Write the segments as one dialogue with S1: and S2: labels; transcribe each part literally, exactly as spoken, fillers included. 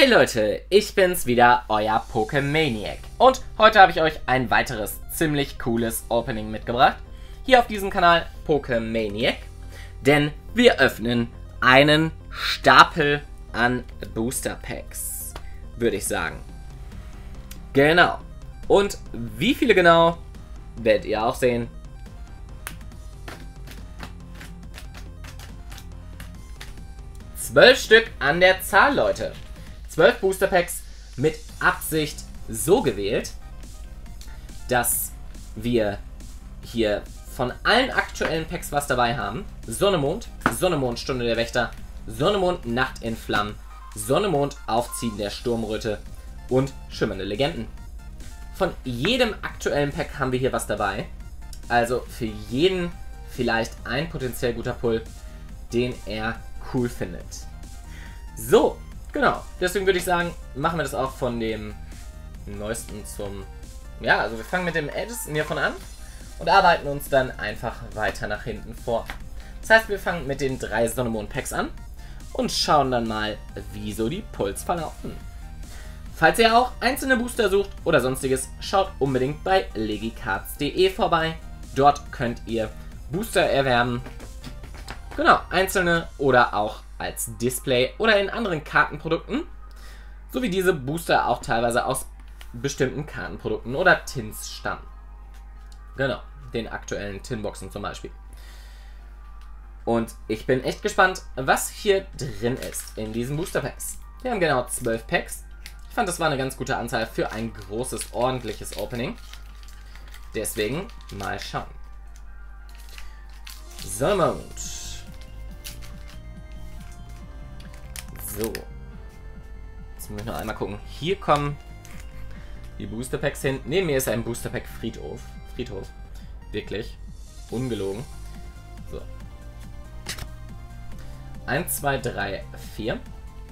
S1: Leute, ich bin's wieder, euer Pokemaniac. Und heute habe ich euch ein weiteres ziemlich cooles Opening mitgebracht. Hier auf diesem Kanal Pokemaniac. Denn wir öffnen einen Stapel an Booster Packs, würde ich sagen. Genau. Und wie viele genau, werdet ihr auch sehen. Zwölf Stück an der Zahl, Leute. Zwölf Booster Packs mit Absicht so gewählt, dass wir hier von allen aktuellen Packs was dabei haben. Sonne, Mond, Sonne, Mond, Stunde der Wächter, Sonne, Mond, Nacht in Flammen, Sonne, Mond, Aufziehen der Sturmröte und Schimmernde Legenden. Von jedem aktuellen Pack haben wir hier was dabei. Also für jeden vielleicht ein potenziell guter Pull, den er cool findet. So, genau. Deswegen würde ich sagen, machen wir das auch von dem neuesten zum... Ja, also wir fangen mit dem ältesten hiervon an und arbeiten uns dann einfach weiter nach hinten vor. Das heißt, wir fangen mit den drei Sonne-Mond-Packs an und schauen dann mal, wie so die Pulls verlaufen. Falls ihr auch einzelne Booster sucht oder sonstiges, schaut unbedingt bei legicards punkt de vorbei. Dort könnt ihr Booster erwerben. Genau, einzelne oder auch als Display oder in anderen Kartenprodukten. Sowie diese Booster auch teilweise aus bestimmten Kartenprodukten oder Tins stammen. Genau, den aktuellen Tinboxen zum Beispiel. Und ich bin echt gespannt, was hier drin ist in diesen Booster Packs. Wir haben genau zwölf Packs. Ich fand, das war eine ganz gute Anzahl für ein großes, ordentliches Opening. Deswegen mal schauen. Sommermond. So. Jetzt muss ich noch einmal gucken. Hier kommen die Booster Packs hin. Neben mir ist ein Booster Pack Friedhof. Friedhof. Wirklich. Ungelogen. So. eins, zwei, drei, vier.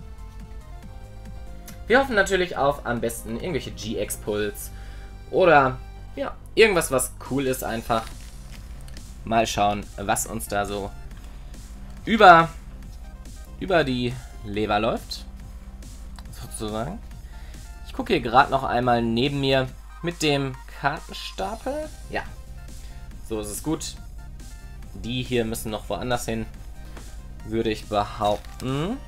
S1: Wir hoffen natürlich auf am besten irgendwelche G X-Pulls oder ja, irgendwas, was cool ist einfach. Mal schauen, was uns da so über, über die Leber läuft, sozusagen. Ich gucke hier gerade noch einmal neben mir mit dem Kartenstapel. Ja, so ist es gut. Die hier müssen noch woanders hin, würde ich behaupten.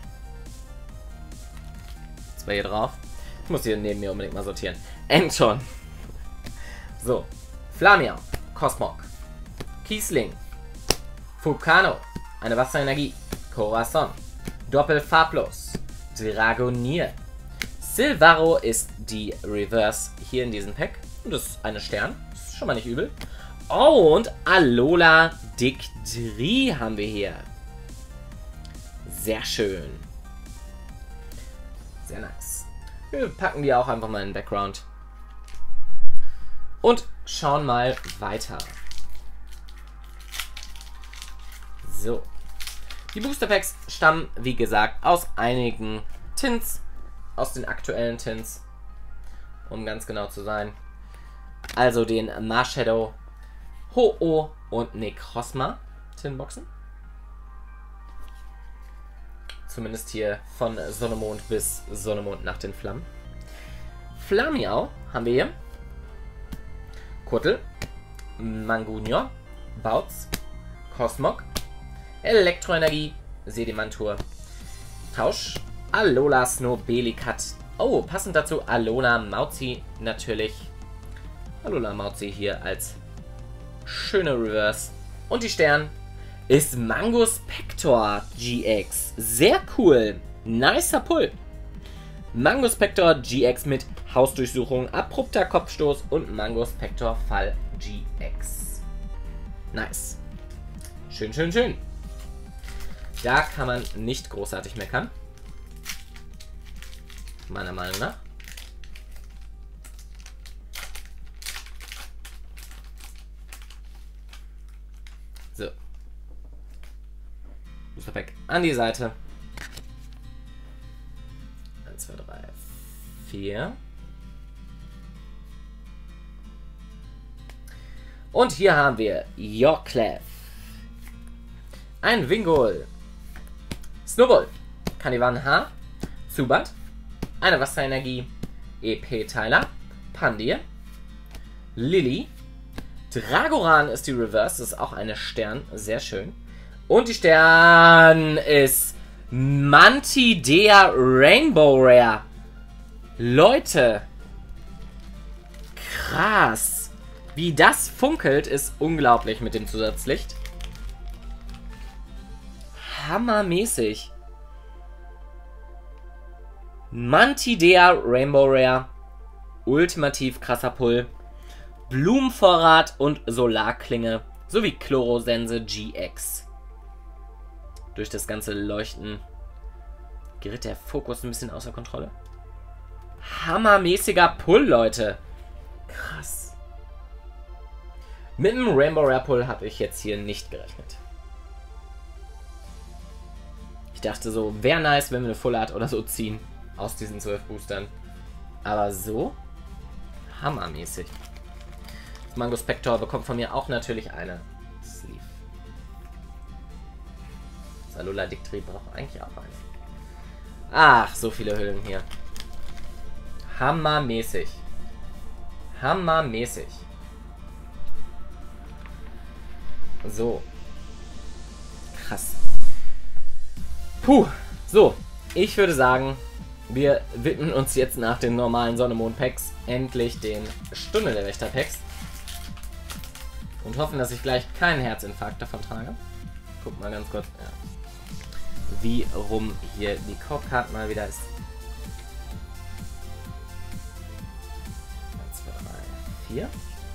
S1: Zwei hier drauf. Ich muss hier neben mir unbedingt mal sortieren. Anton. So. Flamiau. Cosmog. Kiesling. Vulcano. Eine Wasserenergie. Corazon. Doppelfarblos. Dragonier. Silvaro ist die Reverse hier in diesem Pack. Und das ist eine Stern. Das ist schon mal nicht übel. Oh, und Alola Dictri haben wir hier. Sehr schön. Sehr nice. Wir packen die auch einfach mal in den Background. Und schauen mal weiter. So. Die Booster Packs stammen, wie gesagt, aus einigen Tints. Aus den aktuellen Tints. Um ganz genau zu sein. Also den Marshadow, Ho-Oh und Necrozma Tinboxen. Zumindest hier von Sonne, Mond bis Sonne, Mond, Nacht in Flammen. Flamiau haben wir hier. Kurtel. Mangunior. Bautz. Cosmog. Elektroenergie. Sedimantur. Tausch. Alola Snobelicat. Oh, passend dazu Alola Mauzi natürlich. Alola Mauzi hier als schöne Reverse. Und die Stern ist Mangospector G X. Sehr cool. Nicer Pull. Mangospector G X mit Hausdurchsuchung, abrupter Kopfstoß und Mangospector Fall G X. Nice. Schön, schön, schön. Da kann man nicht großartig meckern. Meiner Meinung nach. So. Booster Pack an die Seite. eins, zwei, drei, vier. Und hier haben wir Yorklef. Ein Wingol. Snowball. Canivan H. Zubat. eine Wasserenergie, E P-Teiler, Pandir, Lilly, Dragoran ist die Reverse, das ist auch eine Stern, sehr schön. Und die Stern ist Mantidea Rainbow Rare. Leute, krass. Wie das funkelt, ist unglaublich mit dem Zusatzlicht. Hammermäßig. Mantidea Rainbow Rare. Ultimativ krasser Pull. Blumenvorrat und Solarklinge. Sowie Chlorosense G X. Durch das ganze Leuchten gerät der Fokus ein bisschen außer Kontrolle. Hammermäßiger Pull, Leute. Krass. Mit dem Rainbow Rare Pull habe ich jetzt hier nicht gerechnet. Ich dachte so, wäre nice, wenn wir eine Full Art oder so ziehen aus diesen zwölf Boostern. Aber so hammermäßig. Mango Spector bekommt von mir auch natürlich eine Sleeve. Salula Dictri braucht eigentlich auch eine. Ach, so viele Hüllen hier. Hammermäßig. Hammermäßig. So. Krass. Puh. So. Ich würde sagen, wir widmen uns jetzt nach den normalen Sonne-Mond-Packs endlich den Stunde der Wächter-Packs. Und hoffen, dass ich gleich keinen Herzinfarkt davon trage. Guck mal ganz kurz, ja, wie rum hier die Core-Card mal wieder ist. eins, zwei, drei, vier.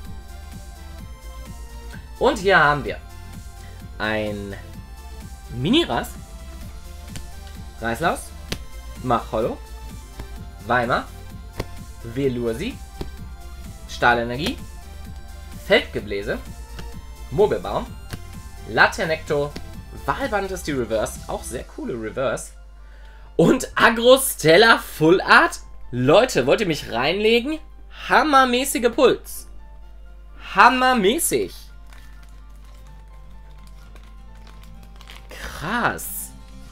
S1: Und hier haben wir ein Mini-Ras, Reislaus, Machhollow, Weimar, Velursi, Stahlenergie, Feldgebläse, Mogelbaum, Laternecto, Walband ist die Reverse, auch sehr coole Reverse. Und Agrostella Full Art. Leute, wollt ihr mich reinlegen? Hammermäßige Puls. Hammermäßig. Krass.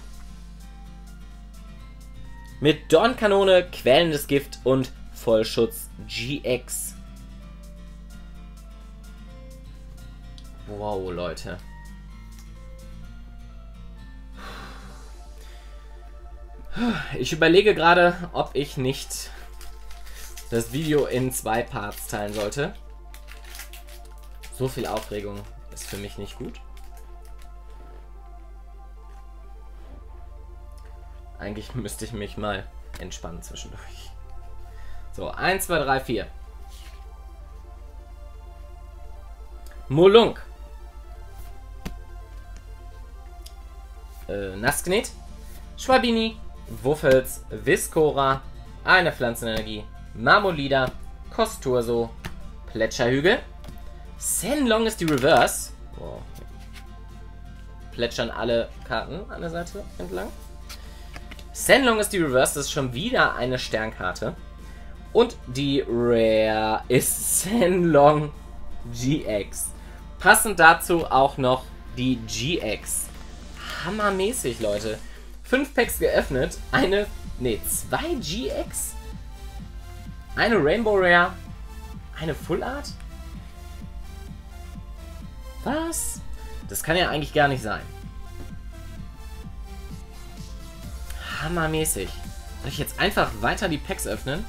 S1: Mit Dornkanone, quellendes Gift und Vollschutz G X. Wow, Leute. Ich überlege gerade, ob ich nicht das Video in zwei Parts teilen sollte. So viel Aufregung ist für mich nicht gut. Eigentlich müsste ich mich mal entspannen zwischendurch. So, eins, zwei, drei, vier. Molunk. Äh, Nasknet. Schwabini. Wuffels. Viscora. Eine Pflanzenenergie. Marmolida. Kosturso. Plätscherhügel. Senlong ist die Reverse. Wow. Plätschern alle Karten an der Seite entlang. Senlong ist die Reverse. Das ist schon wieder eine Sternkarte. Und die Rare ist Senlong G X. Passend dazu auch noch die G X. Hammermäßig, Leute. Fünf Packs geöffnet. Eine, ne, zwei G X. Eine Rainbow Rare. Eine Full Art. Was? Das kann ja eigentlich gar nicht sein. Hammermäßig. Soll ich jetzt einfach weiter die Packs öffnen?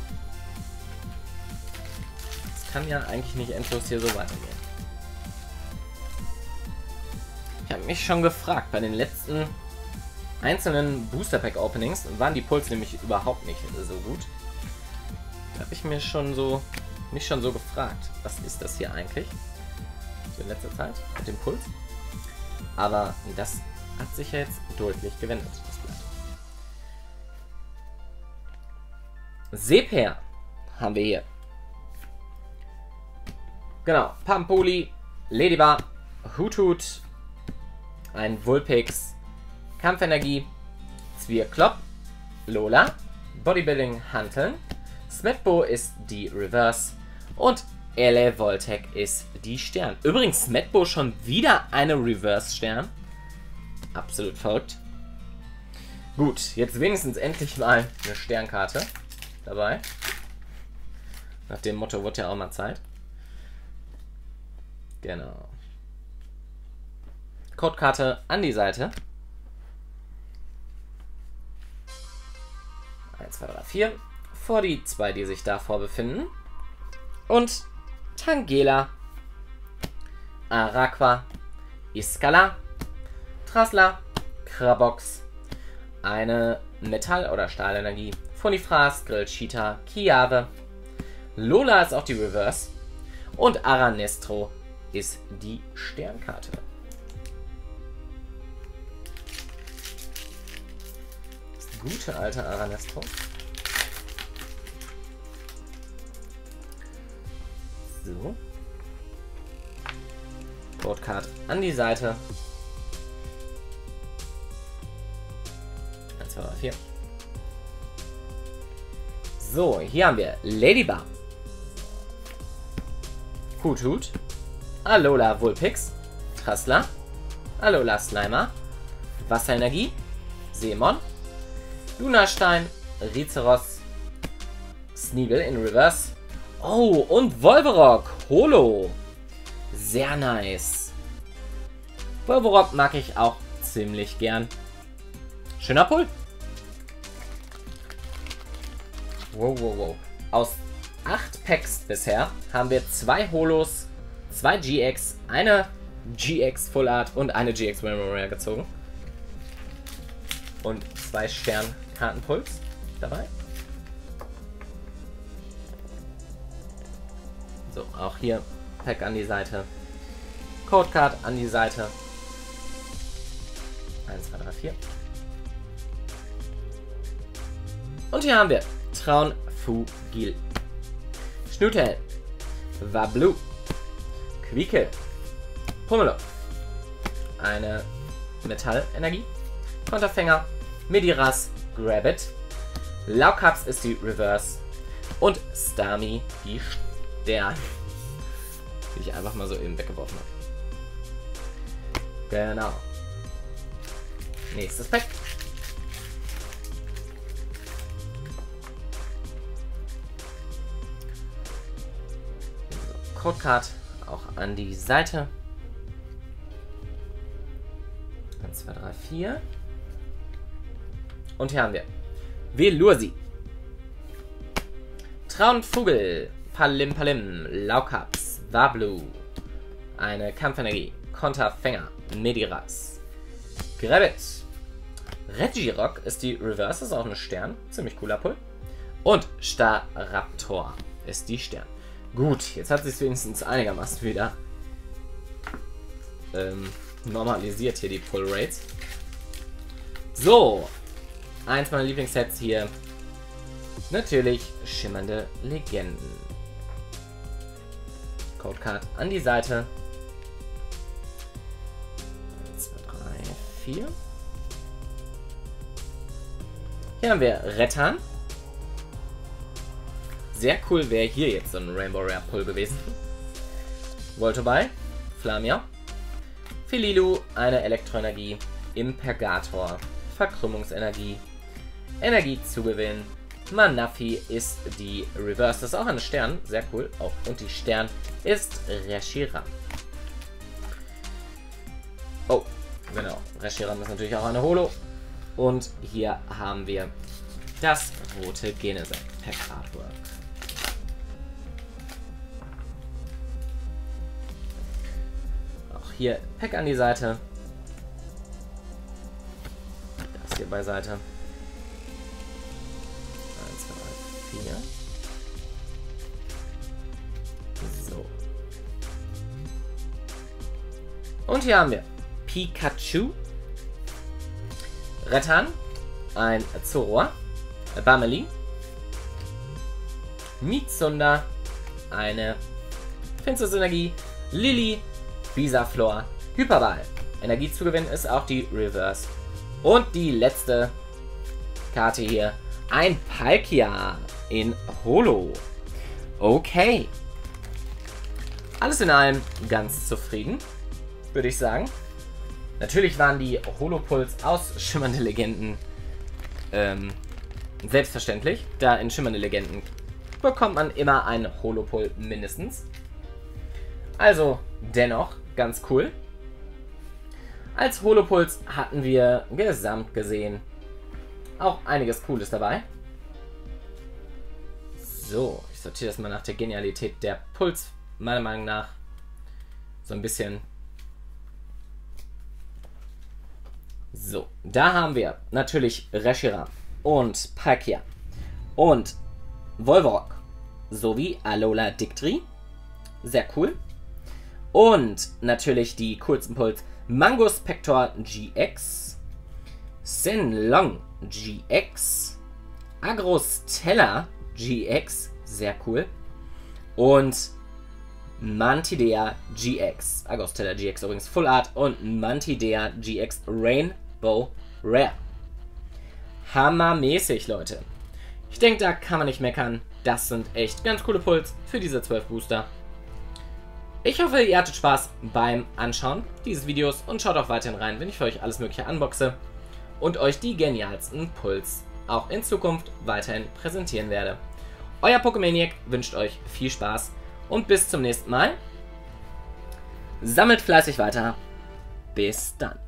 S1: Das kann ja eigentlich nicht endlos hier so weitergehen. Ich habe mich schon gefragt, bei den letzten einzelnen Booster Pack Openings waren die Puls nämlich überhaupt nicht so gut. Da habe ich mir schon so, mich schon so gefragt, was ist das hier eigentlich? So in letzter Zeit mit dem Puls. Aber das hat sich ja jetzt deutlich gewendet, das Blatt. Seper haben wir hier. Genau, Pampuli, Ladybar, Hutut, ein Vulpix, Kampfenergie, Zwirklopp, Lola, Bodybuilding Hanteln, Smetbo ist die Reverse und Ele Voltec ist die Stern. Übrigens, Smetbo schon wieder eine Reverse-Stern. Absolut verrückt. Gut, jetzt wenigstens endlich mal eine Sternkarte. dabei. Nach dem Motto wird ja auch mal Zeit. Genau. Codekarte an die Seite. eins, zwei, drei, vier. Vor die zwei, die sich davor befinden. Und Tangela, Araqua, Iskala, Trasla, Krabox, eine Metall- oder Stahlenergie, Funifras, Grillcheetah, Kiave, Lola ist auch die Reverse und Aranestro ist die Sternkarte. Das gute alte Aranestro. So. Codecard an die Seite. eins, zwei, drei, vier. So, hier haben wir Ladybug, Hoothoot, Alola Vulpix, Trasla, Alola Slimer, Wasserenergie, Seemon, Lunastein, Rizeros, Sneasel in Reverse. Oh, und Volverock Holo. Sehr nice. Volverock mag ich auch ziemlich gern. Schöner Pull. Wow, wow, wow. Aus acht Packs bisher haben wir zwei Holos, zwei G X, eine G X Full Art und eine G X Rare Rare gezogen. Und zwei Sternkartenpulls dabei. So, auch hier Pack an die Seite. Codecard an die Seite. eins, zwei, drei, vier. Und hier haben wir Traunfugil, Schnutel, Wablu, Quiekel, Pummelup, eine Metallenergie, Konterfänger, Mediras, Grabbit, Laukaps ist die Reverse und Starmie die Stern, die ich einfach mal so eben weggeworfen habe. Genau. Nächstes Pack. Codecard auch an die Seite. eins, zwei, drei, vier. Und hier haben wir Velursi, Traunvogel, Palim Palim, Laukaps, Wablu, eine Kampfenergie, Konterfänger, Mediras, Grabbit, Regirock ist die Reverse, ist auch eine Stern, ziemlich cooler Pull. Und Staraptor ist die Stern. Gut, jetzt hat sich wenigstens einigermaßen wieder ähm, normalisiert hier die Pull Rates. So, eins meiner Lieblingssets hier. Natürlich schimmernde Legenden. Codecard an die Seite. eins, zwei, drei, vier. Hier haben wir Rettan. Sehr cool wäre hier jetzt so ein Rainbow Rare Pull gewesen. Voltoball, Flamia, Fililu, eine Elektroenergie, Impergator, Verkrümmungsenergie, Energiezugewinn, Manafi ist die Reverse, das ist auch ein Stern, sehr cool. Oh, und die Stern ist Reshiram. Oh, genau, Reshiram ist natürlich auch eine Holo. Und hier haben wir das rote Genesect Pack Artwork. Auch hier Pack an die Seite. Das hier beiseite. eins, zwei, drei, vier. So. Und hier haben wir Pikachu, Rettan, ein Zorua, Bameli, Mitsunda, eine Finstersenergie, Lilly, Bisaflor, Hyperball. Energiezugewinn ist auch die Reverse. Und die letzte Karte hier, ein Palkia in Holo. Okay. Alles in allem ganz zufrieden, würde ich sagen. Natürlich waren die Holo-Pulls aus Schimmernde Legenden ähm, selbstverständlich, da in Schimmernde Legenden bekommt man immer einen Holopull mindestens. Also dennoch ganz cool. Als Holopulls hatten wir gesamt gesehen auch einiges Cooles dabei. So, ich sortiere das mal nach der Genialität der Puls, meiner Meinung nach. So ein bisschen. So, da haben wir natürlich Reshiram und Palkia und Volvorok sowie Alola Dictri. Sehr cool. Und natürlich die coolsten Puls Mangospector G X, Sinlong G X, Agrostella G X, sehr cool. Und Mantidea G X. Agrostella G X übrigens Full Art und Mantidea G X Rainbow Rare. Hammermäßig, Leute. Ich denke, da kann man nicht meckern. Das sind echt ganz coole Pulls für diese zwölf Booster. Ich hoffe, ihr hattet Spaß beim Anschauen dieses Videos und schaut auch weiterhin rein, wenn ich für euch alles mögliche unboxe und euch die genialsten Pulls auch in Zukunft weiterhin präsentieren werde. Euer Pokemaniac wünscht euch viel Spaß und bis zum nächsten Mal. Sammelt fleißig weiter. Bis dann.